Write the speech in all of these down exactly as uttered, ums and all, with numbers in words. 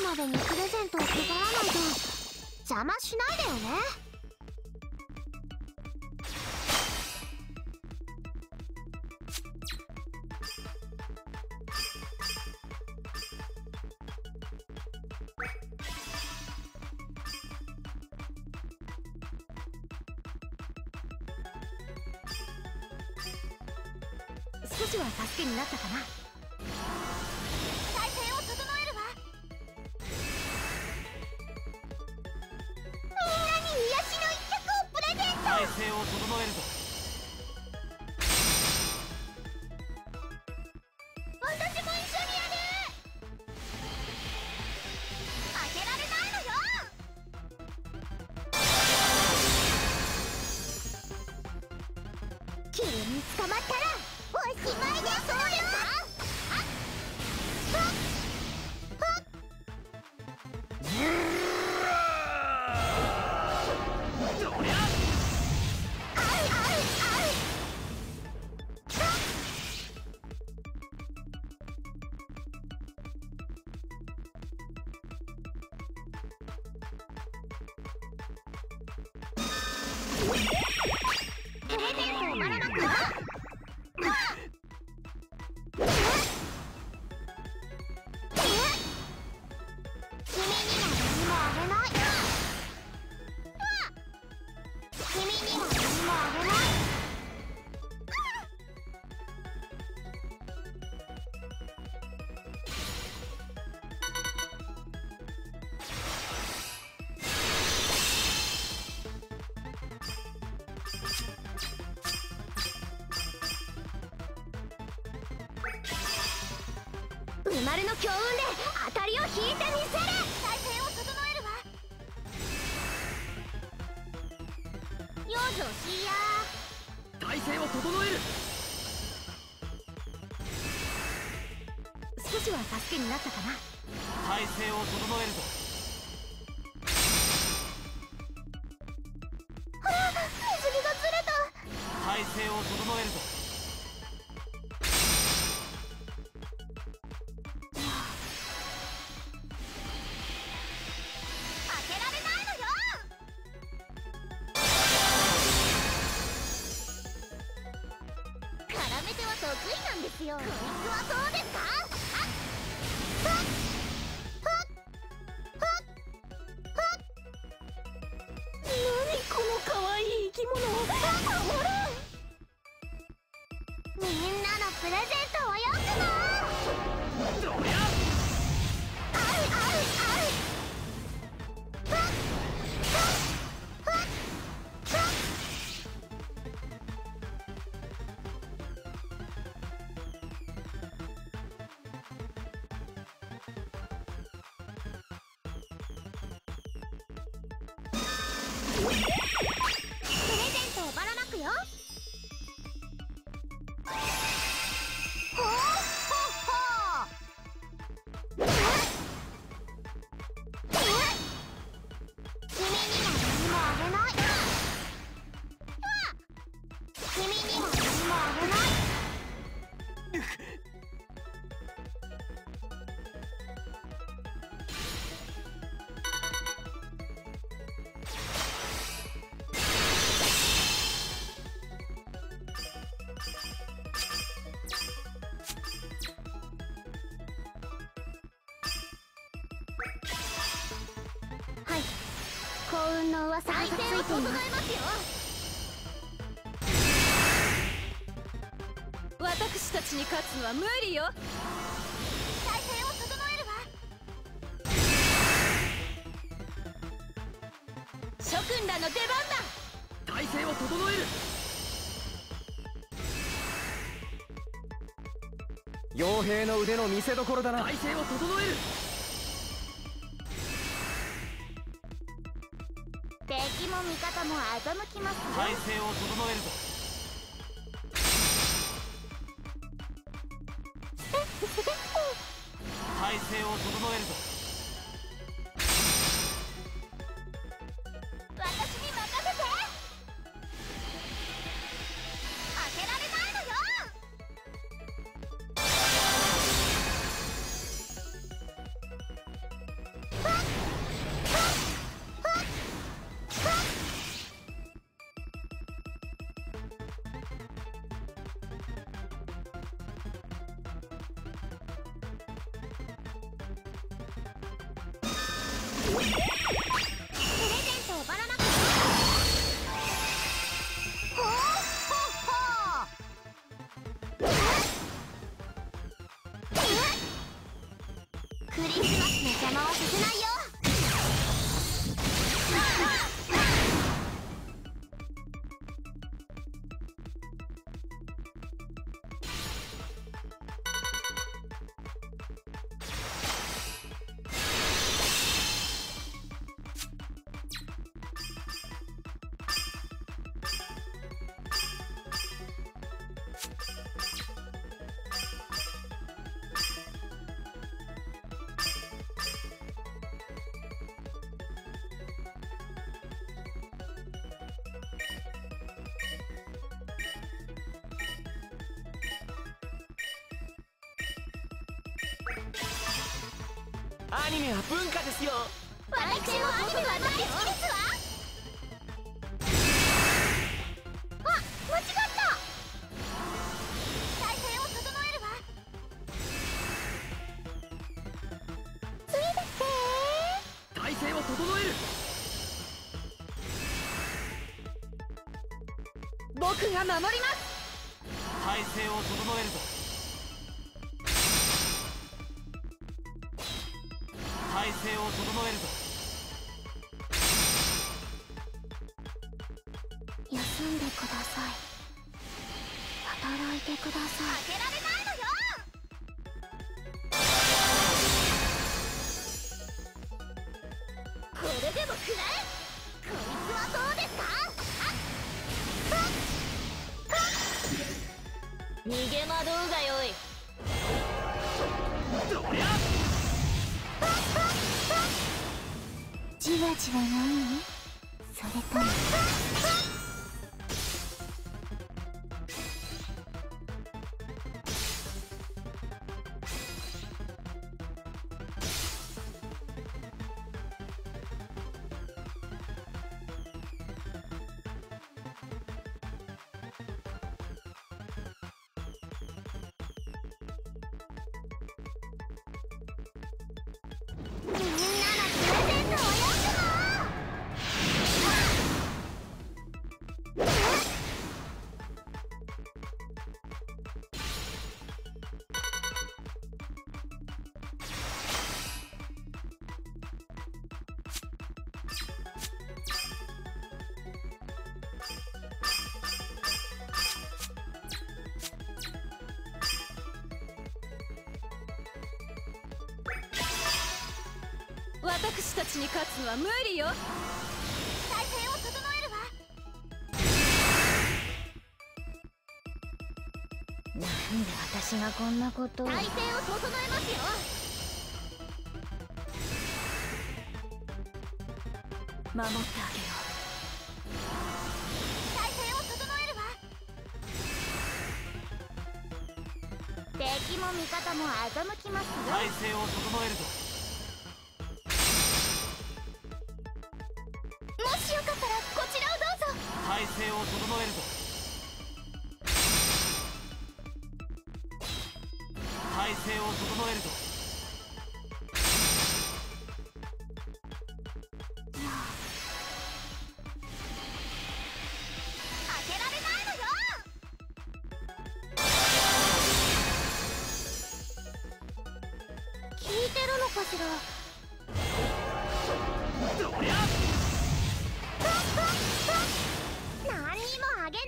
までにプレゼントを配らないと邪魔しないでよね。少しは助けになったかな。体勢を整えるわ。みんなに癒しの一曲をプレゼント。 体勢を整えるぞ。 私も一緒にやる。開けられないのよ。君に捕まったらおしまいです。そうですか。プレゼントをばらまくわ。君には何もあげない。君には何もあげない。生まれの強運で当たりを引いてみせる。体勢を整えるわ。養生しや。 体勢を整える。 少しは助けになったかな。 体勢を整えるぞ。 ああ、水着がずれた。 体勢を整えるぞ。 絡めては得意なんですよ。こいつはどうですか。何この可愛い生き物。みんなのプレゼントをよくも。 どりゃ。 あうあうあう。プレゼントをばらまくよ。ほうほうほう。君には何もあげない。君には何もあげない。はい、幸運の噂がついています。 私たちに勝つのは無理よ。 体勢を整えるわ。 諸君らの出番だ。 体勢を整える。傭兵の腕の見せ所だな。体勢を整える。 敵も味方も欺きますよ。 体勢を整えるぞ。体勢を整えるぞ。 私に任せて。開けられないのよ。 トをばらまくよ。ほうほうほう。クリスマスの邪魔をさせないよ。 アニメは文化ですよ。 私もアニメは大好きですわ。あ、間違った。体勢を整えるわ。ついてって体勢を整える。 僕が守ります。 体勢を整えるぞ。体勢を整えるぞ。 休んでください。働いてください。開けられないのよ。これでもくらえ。こいつはどうですか。 逃げ惑うがよい。 どりゃじわじわない？それともみんなのプレゼントをよ私たちに勝つのは無理よ。 体勢を整えるわ。 なんで私がこんなことを。 体勢を整えますよ。 守ってあげよ体勢を整えるわ。敵も味方も欺きますよ。 体勢を整えるぞ。 もしよかったらこちらをどうぞ。 体勢を整えるぞ。体勢を整えるぞ。 開けられないのよ。聞いてるのかしら。 どりゃ何にもあげない。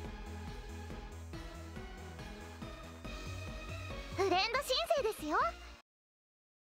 フレンド申請ですよ。